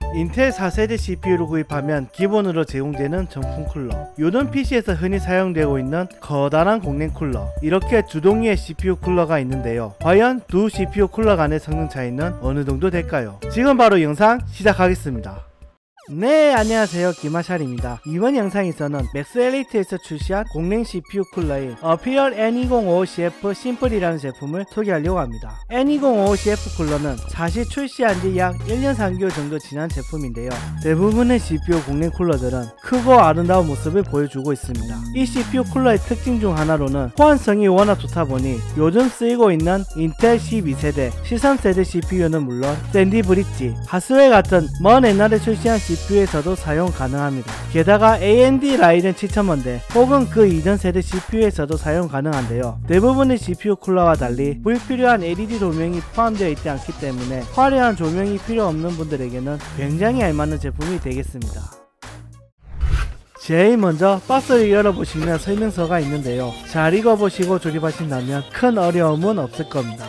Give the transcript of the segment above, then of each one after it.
인텔 4세대 CPU를 구입하면 기본으로 제공되는 정품 쿨러, 요즘 PC에서 흔히 사용되고 있는 커다란 공랭 쿨러, 이렇게 두 종류의 CPU 쿨러가 있는데요. 과연 두 CPU 쿨러 간의 성능 차이는 어느 정도 될까요? 지금 바로 영상 시작하겠습니다. 네, 안녕하세요, 김하샬입니다. 이번 영상에서는 맥스엘리트에서 출시한 공랭 CPU 쿨러인 어피얼 N205CF 심플이라는 제품을 소개하려고 합니다. N205CF 쿨러는 사실 출시한 지 약 1년 3개월 정도 지난 제품인데요. 대부분의 CPU 공랭 쿨러들은 크고 아름다운 모습을 보여주고 있습니다. 이 CPU 쿨러의 특징 중 하나로는 호환성이 워낙 좋다 보니 요즘 쓰이고 있는 인텔 12세대, 13세대 CPU는 물론 샌디 브릿지, 하스웰 같은 먼 옛날에 출시한 CPU에서도 사용 가능합니다. 게다가 AMD 라이젠 7000대 혹은 그 이전 세대 CPU에서도 사용 가능한데요. 대부분의 CPU 쿨러와 달리 불필요한 LED 조명이 포함되어 있지 않기 때문에 화려한 조명이 필요 없는 분들에게는 굉장히 알맞는 제품이 되겠습니다. 제일 먼저 박스를 열어보시면 설명서가 있는데요. 잘 읽어보시고 조립하신다면 큰 어려움은 없을 겁니다.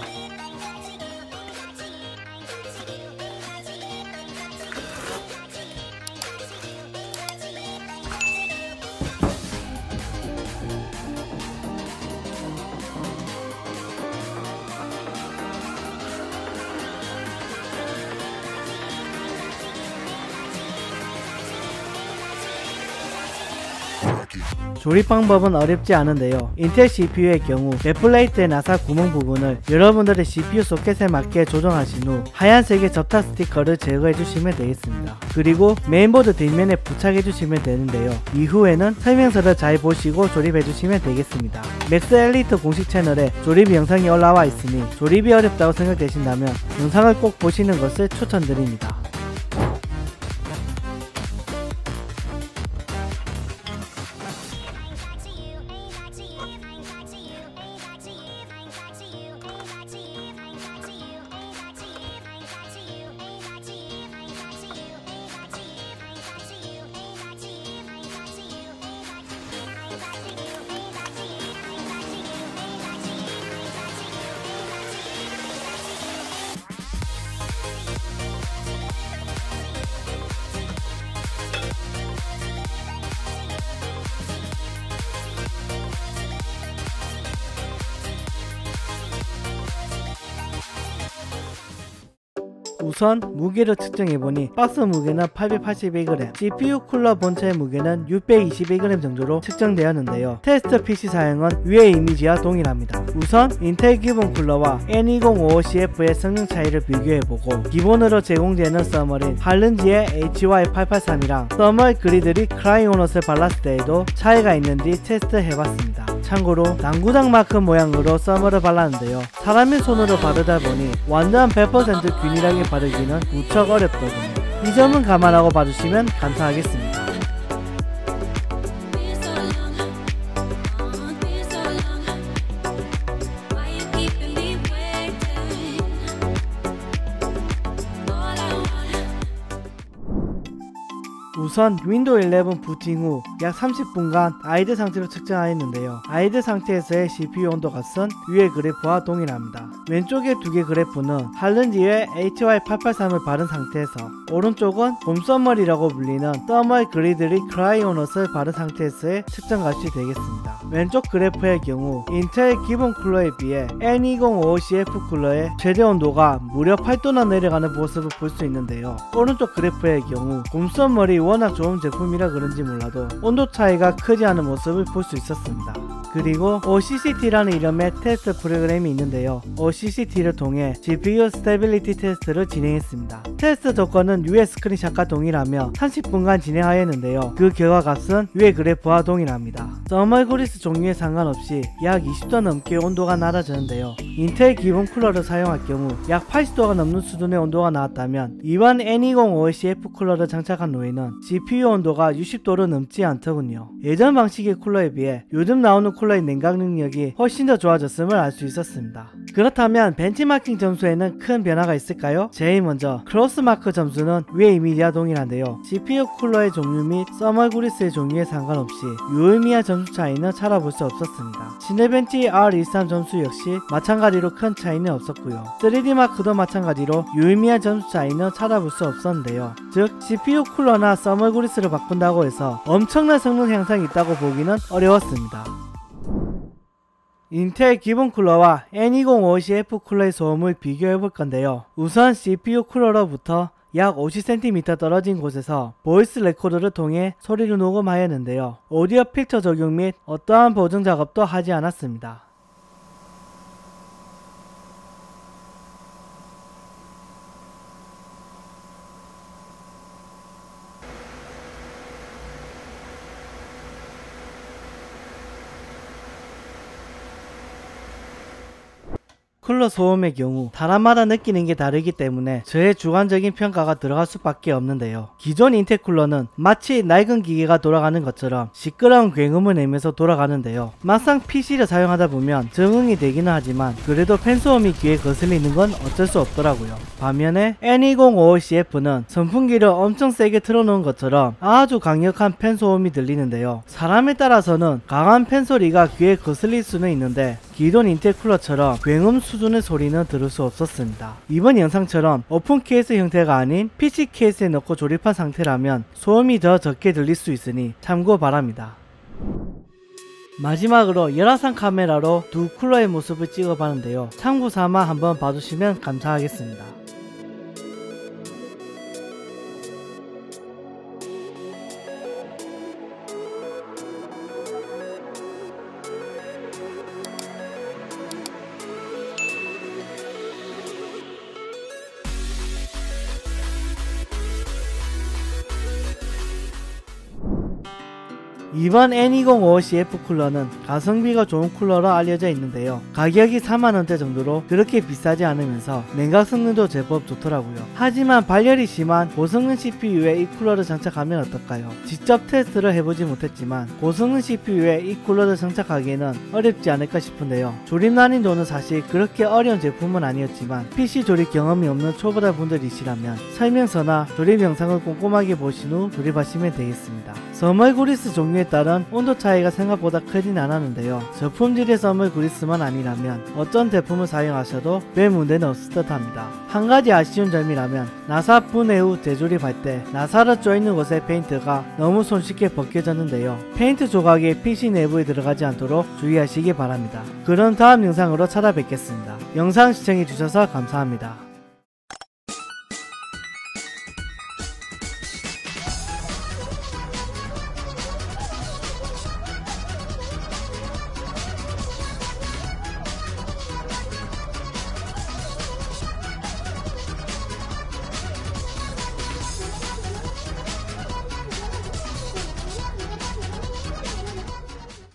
조립 방법은 어렵지 않은데요. 인텔 CPU의 경우 백플레이트의 나사 구멍 부분을 여러분들의 CPU 소켓에 맞게 조정하신 후 하얀색의 접착 스티커를 제거해 주시면 되겠습니다. 그리고 메인보드 뒷면에 부착해 주시면 되는데요. 이후에는 설명서를 잘 보시고 조립해 주시면 되겠습니다. 맥스엘리트 공식 채널에 조립 영상이 올라와 있으니 조립이 어렵다고 생각되신다면 영상을 꼭 보시는 것을 추천드립니다. 우선 무게를 측정해보니 박스 무게는 881g, CPU 쿨러 본체의 무게는 621g 정도로 측정되었는데요. 테스트 PC 사양은 위의 이미지와 동일합니다. 우선 인텔 기본 쿨러와 N205CF의 성능 차이를 비교해보고 기본으로 제공되는 서멀인 할른지의 HY883이랑 서멀 그리드리 크라이오넛을 발랐을 때에도 차이가 있는지 테스트해봤습니다. 참고로 당구장 마크 모양으로 서멀을 발랐는데요. 사람의 손으로 바르다 보니 완전 100% 균일하게 바르기는 무척 어렵거든요. 이 점은 감안하고 봐주시면 감사하겠습니다. 우선 윈도우 11 부팅 후 약 30분간 아이들 상태로 측정하였는데요. 아이들 상태에서의 CPU 온도 값은 위의 그래프와 동일합니다. 왼쪽의 두 개 그래프는 할른지의 HY883을 바른 상태에서, 오른쪽은 봄서멀이라고 불리는 서멀 그리드리 크라이오넛을 바른 상태에서의 측정 값이 되겠습니다. 왼쪽 그래프의 경우 인텔 기본 쿨러에 비해 N205CF 쿨러의 최대 온도가 무려 8도나 내려가는 모습을 볼 수 있는데요. 오른쪽 그래프의 경우 봄서멀이 워낙 좋은 제품이라 그런지 몰라도 온도 차이가 크지 않은 모습을 볼 수 있었습니다. 그리고 OCCT라는 이름의 테스트 프로그램이 있는데요. OCCT를 통해 GPU 스테빌리티 테스트를 진행했습니다. 테스트 조건은 위의 스크린샷과 동일하며 30분간 진행하였는데요. 그 결과값은 위의 그래프와 동일합니다. 서멀 그리스 종류에 상관없이 약 20도 넘게 온도가 낮아지는데요. 인텔 기본 쿨러를 사용할 경우 약 80도가 넘는 수준의 온도가 나왔다면 이번 N205CF 쿨러를 장착한 후에는 CPU 온도가 60도를 넘지 않더군요. 예전 방식의 쿨러에 비해 요즘 나오는 쿨러의 냉각 능력이 훨씬 더 좋아졌음을 알 수 있었습니다. 그렇다면 벤치마킹 점수에는 큰 변화가 있을까요? 제일 먼저 크로스마크 점수는 위의 이미지와 동일한데요. CPU 쿨러의 종류 및 서멀 그리스의 종류에 상관없이 유의미한 점수 차이는 찾아볼 수 없었습니다. 시네벤치 R23 점수 역시 마찬가지로 큰 차이는 없었고요. 3D마크도 마찬가지로 유의미한 점수 차이는 찾아볼 수 없었는데요. 즉 CPU 쿨러나 서멀 그리스를 바꾼다고 해서 엄청난 성능 향상이 있다고 보기는 어려웠습니다. 인텔 기본 쿨러와 N2050F 쿨러의 소음을 비교해 볼 건데요. 우선 CPU 쿨러로부터 약 50cm 떨어진 곳에서 보이스 레코더를 통해 소리를 녹음하였는데요. 오디오 필터 적용 및 어떠한 보정 작업도 하지 않았습니다. 쿨러 소음의 경우 사람마다 느끼는 게 다르기 때문에 저의 주관적인 평가가 들어갈 수밖에 없는데요. 기존 인텔 쿨러는 마치 낡은 기계가 돌아가는 것처럼 시끄러운 굉음을 내면서 돌아가는데요. 막상 PC를 사용하다 보면 적응이 되기는 하지만 그래도 팬 소음이 귀에 거슬리는 건 어쩔 수 없더라고요. 반면에 N2055CF는 선풍기를 엄청 세게 틀어놓은 것처럼 아주 강력한 팬 소음이 들리는데요. 사람에 따라서는 강한 팬 소리가 귀에 거슬릴 수는 있는데 기존 인텔 쿨러처럼 굉음 수준의 소리는 들을 수 없었습니다. 이번 영상처럼 오픈 케이스 형태가 아닌 PC 케이스에 넣고 조립한 상태라면 소음이 더 적게 들릴 수 있으니 참고 바랍니다. 마지막으로 열화상 카메라로 두 쿨러의 모습을 찍어봤는데요. 참고삼아 한번 봐주시면 감사하겠습니다. 이번 N2055CF 쿨러는 가성비가 좋은 쿨러로 알려져 있는데요. 가격이 4만원대 정도로 그렇게 비싸지 않으면서 냉각 성능도 제법 좋더라고요. 하지만 발열이 심한 고성능 CPU에 이 쿨러를 장착하면 어떨까요? 직접 테스트를 해보지 못했지만 고성능 CPU에 이 쿨러를 장착하기에는 어렵지 않을까 싶은데요. 조립 난이도는 사실 그렇게 어려운 제품은 아니었지만 PC 조립 경험이 없는 초보자 분들이시라면 설명서나 조립 영상을 꼼꼼하게 보신 후 조립하시면 되겠습니다. 서멀 그리스 종류에 따른 온도 차이가 생각보다 크진 않았는데요. 저품질의 서멀 그리스만 아니라면 어떤 제품을 사용하셔도 별 문제는 없을 듯 합니다. 한 가지 아쉬운 점이라면 나사 분해 후 재조립할 때 나사를 쪼이는 곳의 페인트가 너무 손쉽게 벗겨졌는데요. 페인트 조각이 PC 내부에 들어가지 않도록 주의하시기 바랍니다. 그럼 다음 영상으로 찾아뵙겠습니다. 영상 시청해주셔서 감사합니다.